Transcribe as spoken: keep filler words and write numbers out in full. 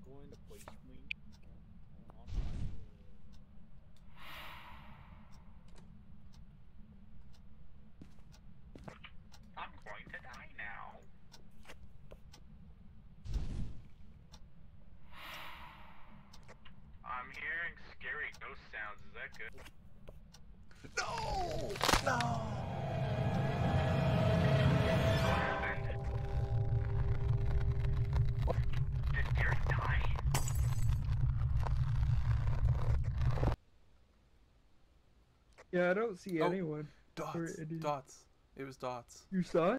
going to place me on I'm going to die now. I'm hearing scary ghost sounds. Is that good? No! No! What happened? Did Derek die? Yeah, I don't see Oh, anyone. Dots. Any... Dots. It was dots. You saw it?